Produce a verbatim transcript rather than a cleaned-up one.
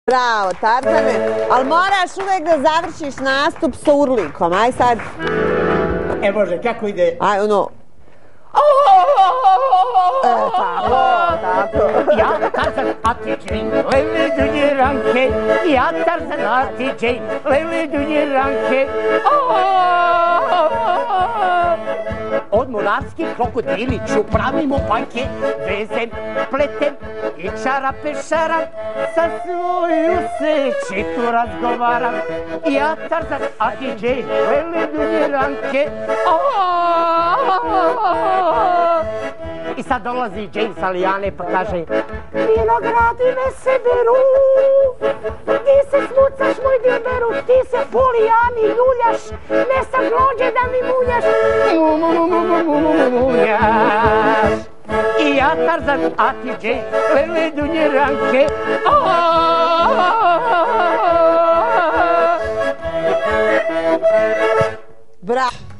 Bravo, Tarzane, ali moraš uvek da završiš nastup sa urlikom, aj sad. E, Bože, kako ide? Aj, ono... E, tako, tako. Ja, Tarzan, a ti Jane, lele dunje ranke. Ja, Tarzan, a ti Jane, lele dunje ranke. Od molarskih krokodili ću pravimo panke, vezem, pletem i čarape šaram, sa svoju sečitu razgovaram. Ja, Tarzan, a ti Jane, lele dunje ranke. I sad dolazi Jane sa lijane pa kaže: vinogradi me se beru, ti se smucaš moj djeberu, ti se po lijani ljuljaš, ne sam glođe da mi muljaš, muljaš. I ja, Tarzan, a ti Jane, lele dunje ranke. Bravo.